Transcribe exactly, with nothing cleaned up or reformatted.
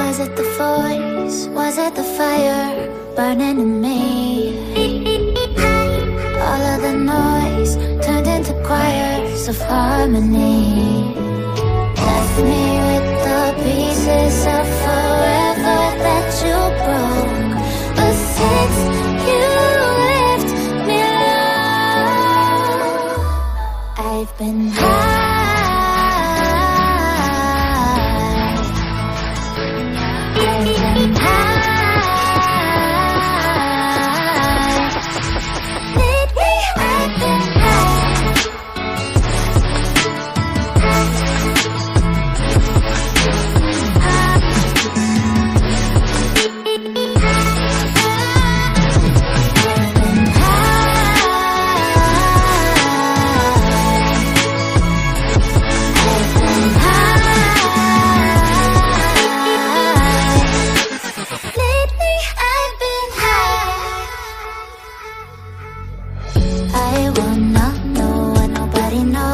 Was it the voice? Was it the fire burning in me? All of the noise turned into choirs of harmony. Left me with the pieces of forever that you broke. But since you left me alone, I've been high. I will not know what nobody knows.